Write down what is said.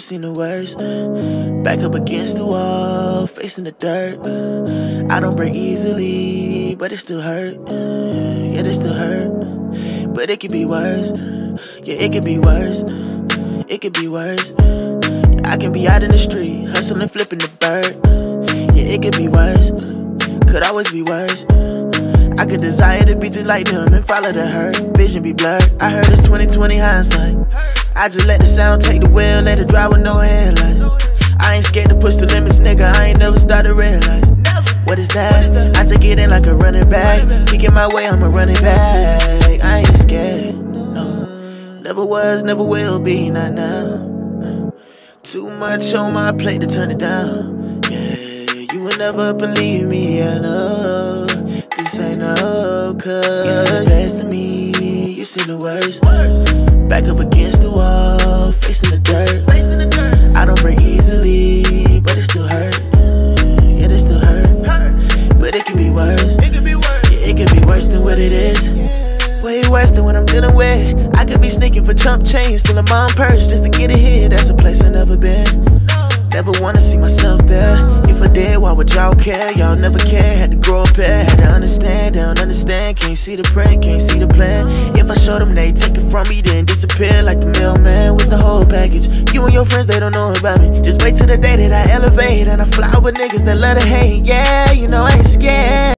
seen the worst. Back up against the wall, facing the dirt. I don't break easily, but it still hurt. Yeah, it still hurt. But it could be worse. Yeah, it could be worse. It could be worse. I can be out in the street, hustling, flipping the bird. Yeah, it could be worse. Could always be worse. I could desire to be just like them and follow the hurt. Vision be blurred. I heard it's 20/20 hindsight. I just let the sound take the wheel, let it drive with no headlights. I ain't scared to push the limits, nigga. I ain't never started to realize. What is that? I take it in like a running back. Kicking my way, I'm a running back. I ain't scared, no. Never was, never will be, not now. Too much on my plate to turn it down. Yeah, you would never believe me, I know. This ain't no, cause you seen the best of me, you seen the worst. Back up against the wall, facing the dirt. I don't break easily, but it still hurt. Yeah, it still hurt. But it can be worse. Yeah, it can be worse than what it is. Way worse than what I'm dealing with. I could be sneaking for chump change, stealing my own purse just to get it here. That's a place I've never been. Never wanna see myself there. If I did, why would y'all care? Y'all never care. Had to grow up here, had to understand. They don't understand. Can't see the print, can't see the plan. If I show them, they take it from me, then disappear like the mailman with the whole package. You and your friends, they don't know about me. Just wait till the day that I elevate and I fly with niggas that love to hate. Yeah, you know I ain't scared.